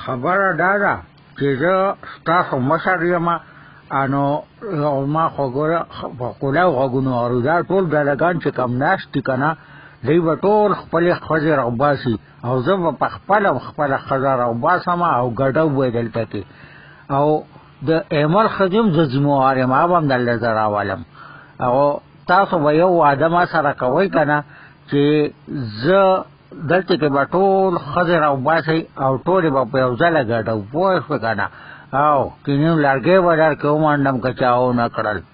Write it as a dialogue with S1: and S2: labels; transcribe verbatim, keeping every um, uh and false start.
S1: خبره دا ده چې زه ستاسو مشر یم، انو ما خو ګوره په قوله غوږونو اورو، دا ټول ډلګان چې کم ناست دي که نه، دوی به ټول خپلې ښځې راوباسي او زه به په خپله خپله ښځه راوباسم او ګډه به دلته کې، او د ایمل ښځې هم زه ذموار یم، هغه به هم دلته زه راولم. او تاسو به یو وعده ما سره کوئ که نه چې زه دلته کې به ټول ښځې راوباسئ او ټولې به په یو ځله ګډو، پوه شوې که نه؟ او که نیم لرګی به در کې ومنډم که چا ونه کړل.